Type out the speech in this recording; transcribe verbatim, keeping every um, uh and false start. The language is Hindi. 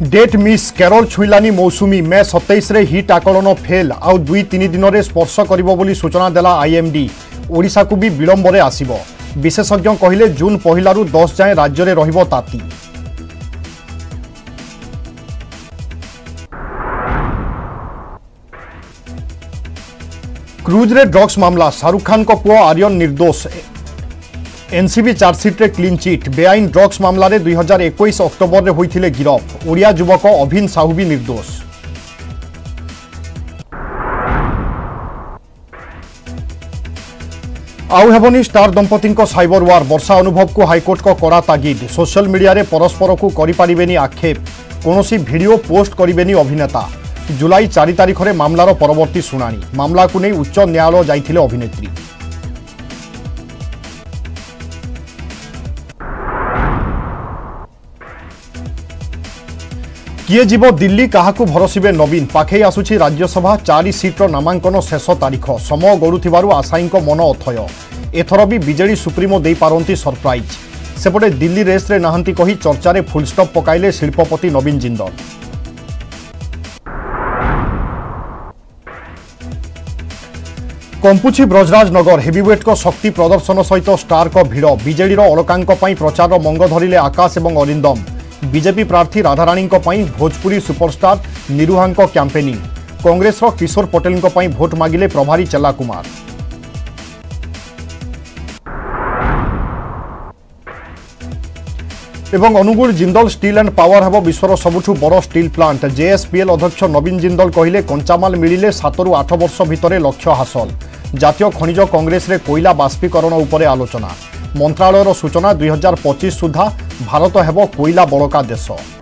डेट मिस केरल छुईलानी मौसुमी मे सत्ताईस रे हिट आकलन फेल आउ दुई तीन दिन में स्पर्श करिबो बोली सूचना देला आईएमडी। ओडिशा को भी विलंबरे आसिबो। विशेषज्ञ कहिले जून पहला रु दस जाए राज्य में रहिबो ताती। क्रूज रे ड्रग्स मामला शाहरुख खान को पुओ आर्यन निर्दोष। एनसीबी चार्जसीट रे क्लीन चिट। बेआईन ड्रग्स मामला रे दुई हजार इक्कीस अक्टोबर रे होइथिले गिरफ। ओडिया युवक अभिन साहू भी निर्दोष। आउ हेबनी स्टार दंपति साइबर वार। वर्षा अनुभव को हाईकोर्ट को कड़ा तागिद। सोशल मीडिया रे परस्पर को करि पारिबेनी आक्षेप। कोनोसी वीडियो पोस्ट करिबेनी अभिनेता। जुलाई चार तारिख रे मामलार परवर्ती शुणाणी। मामला को नहीं उच्च न्यायालय जाइथिले अभिनेत्री। किए जीव दिल्ली काहाकू भरसिबे नवीन। पाखई आसुछि राज्यसभा चारि सीट्र नामांकन शेष तारीख। समय गड़ुथिबारु आशायी मन अथय। एथर भी बीजेडी सुप्रीमो दे पारंती सरप्राइज। सेपटे दिल्ली रेस रे नाहंती कही चर्चारे फुलस्टप पकाइले शिल्पपति नवीन जिंदल। कंपुछि ब्रजराज नगर। हेवीवेट को शक्ति प्रदर्शन सहित स्टार को भिड़। बीजेडी अलकांक पई प्रचार मंग धरिले आकाश एवं अरिंदम। बीजेपी प्रार्थी राधाराणी भोजपुरी सुपरस्टार निरुहां कैंपेनिंग। कांग्रेस किशोर पटेल भोट मागिले प्रभारी चेला कुमार। एवं Angul Jindal steel and power हेब विश्वर सबुठु बड़ स्टील प्लांट। जेएसपीएल अध्यक्ष नवीन जिंदल कहिले कंचामाल मिलिले सात रु आठ वर्ष भितर लक्ष्य हासिल। जातीय खनिज कांग्रेस रे कोयला बाष्पीकरण उपरे आलोचना। मंत्रालयर सूचना दुई हजार पच्चीस सुधा भारत हेब कोयला बड़का देश।